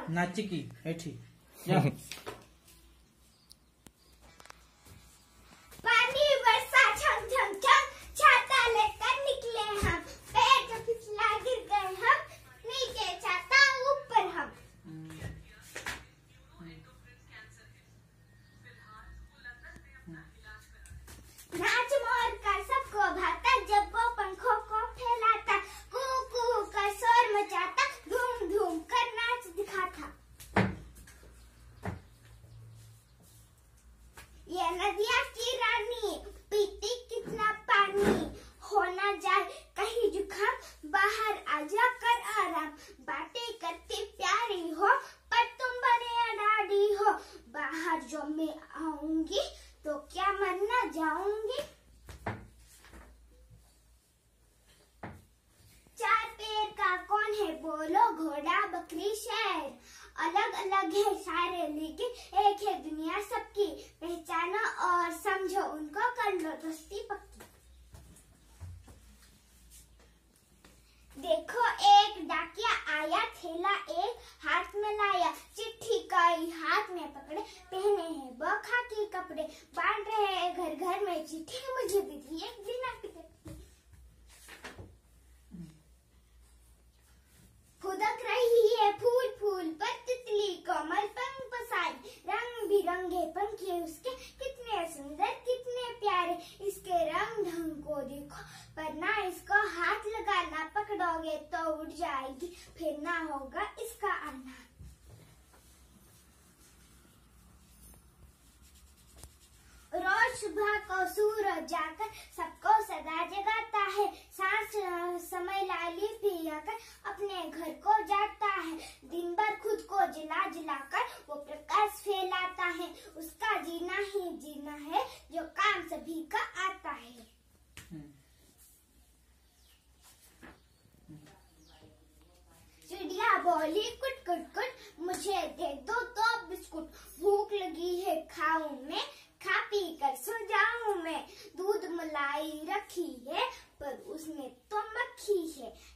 नाचिकी बैठी पानी बरसा छम छम छम, छाता लेकर निकले हम, पैर जो फिसला गिर गए हम, नीचे छाता ऊपर हम। नाच मोर का सबको भाता, जब वो पंखों को फैलाता, कू कू का शोर मचाता, धूम धूम कर नाच दिखाता। ये नदिया की रानी पीती कितना पानी, हो ना जाए कहीं जुकाम, बाहर आ जा कर आराम, बातें करती प्यारी हो पर तुम बने अनाड़ी हो, बाहर जो मैं आऊंगी तो क्या मर ना जाऊंगी। चार पैर का कौन है बोलो, घोड़ा बकरी शेर, अलग अलग है सारे लेकिन एक है दुनिया सबकी, पहचानो और समझो उनको, कर लो दोस्ती पक्की। देखो एक डाकिया आया, थैला एक हाथ में लाया, चिट्ठी कई हाथ में पकड़े, पहने हैं बखा के कपड़े, बांट रहे हैं घर घर में चिट्ठी, मुझे भी दी एक बिना टिकट। फुदक रही है फूल फूल पर तितली, कोमल पंख पसारी, रंग बिरंगे पंखे उसके, कितने सुंदर कितने प्यारे, इसके रंग ढंग को देखो पर ना इसको हाथ लगाना, पकड़ोगे तो उड़ जाएगी, फिर ना होगा इसका आना। रोज सुबह को सूरज जाकर सबको सदा जगाता है, सांस समय लाली पियाकर अपने घर को जाता है, दिन भर खुद को जला जलाकर वो प्रकाश फैलाता है, उसका जीना ही जीना है जो काम सभी का आता है। चिड़िया बोली कुट कुट कुट, मुझे दे दो तो बिस्कुट, भूख लगी है खाऊं मैं, खा पी कर सो जाऊं मैं, दूध मलाई रखी है पर उसमें तो मक्खी है,